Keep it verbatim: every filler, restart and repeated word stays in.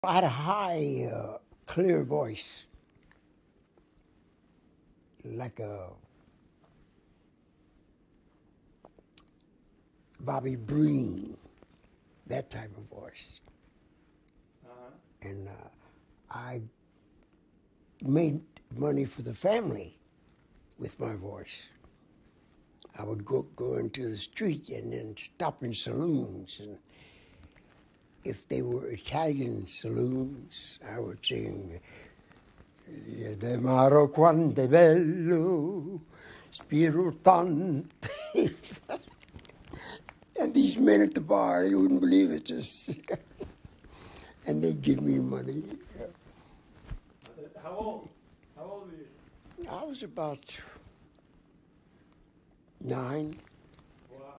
I had a high, uh, clear voice, like a Bobby Breen, that type of voice. Uh-huh. And uh, I made money for the family with my voice. I would go, go into the street and then stop in saloons. And if they were Italian saloons, I would sing, "Via de maro quanto è bello, spirutante." And these men at the bar, you wouldn't believe it, just and they'd give me money. How old? How old were you? I was about nine.